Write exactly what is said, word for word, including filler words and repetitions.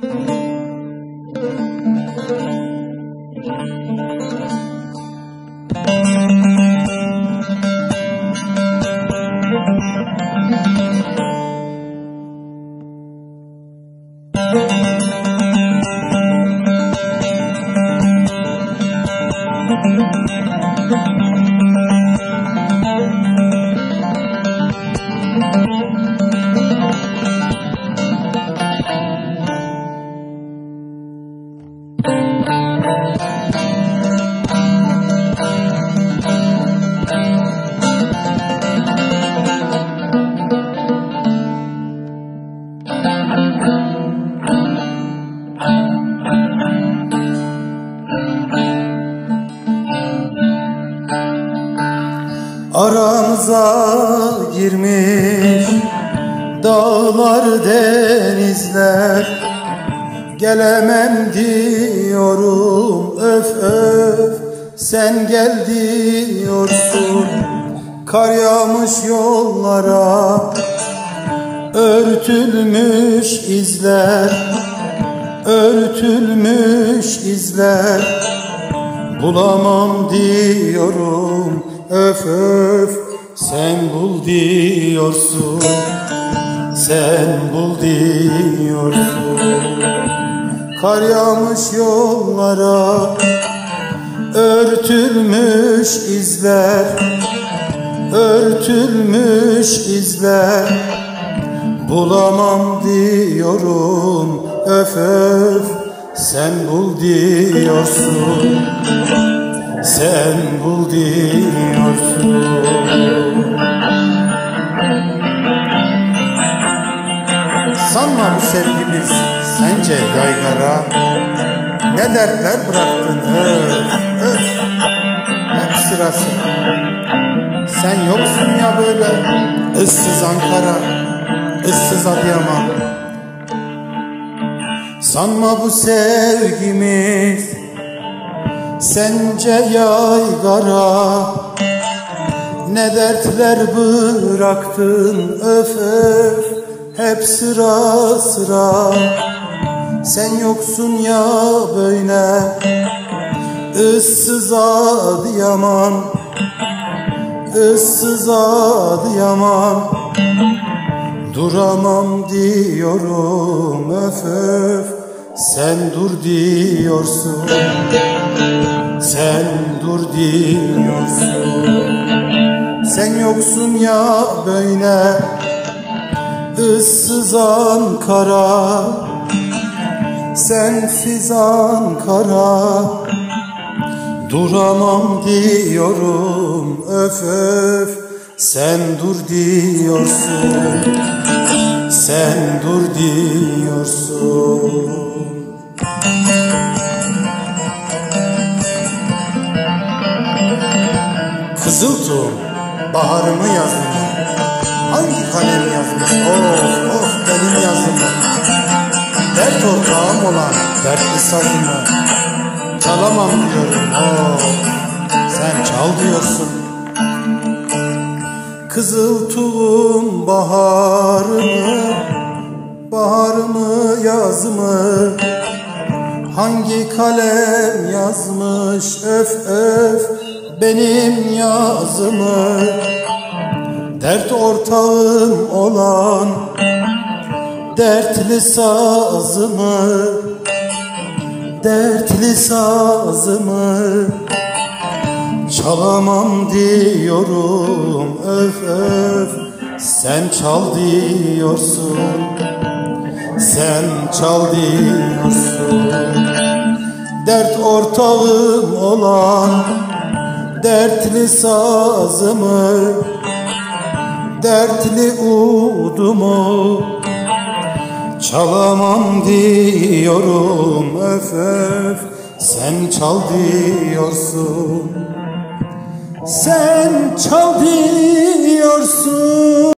Aramıza girmiş dağlar denizler, gelemem diyorum öf öf, sen gel diyorsun. Kar yağmış yollara, örtülmüş izler, örtülmüş izler, bulamam diyorum öf öf, sen bul diyorsun, sen bul diyorsun. Kar yağmış yollara, örtülmüş izler, örtülmüş izler, bulamam diyorum öf öf, sen bul diyorsun, sen bul diyorsun. Sanma bu sevgimiz sence yaygara, ne dertler bıraktın öf öf, hep sırası. Sen yoksun ya böyle, ıssız Ankara, ıssız Adıyaman. Sanma bu sevgimiz sence yaygara, ne dertler bıraktın öf öf, hep sıra sıra. Sen yoksun ya böyle, ıssız Adıyaman, ıssız Adıyaman. Duramam diyorum öf öf, sen dur diyorsun, sen dur diyorsun. Sen yoksun ya böyle, ıssız Ankara, sensiz Ankara. Duramam diyorum öf öf, sen dur diyorsun, sen dur diyorsun. Kızıltuğum baharımı yazdım, hangi kalem yazmış of of benim yazımı. Dert ortağım olan dertli sazımı çalamam diyorum of, sen çal diyorsun. Kızıltuğum baharımı, baharımı yazımı, hangi kalem yazmış öf öf benim yazımı. Dert ortağım olan dertli sazımı, dertli sazımı çalamam diyorum öf öf, sen çal diyorsun, sen çal diyorsun. Dert ortağım olan dertli sazımı, dertli udumu çalamam diyorum öf öf, sen çal diyorsun, sen çal diyorsun.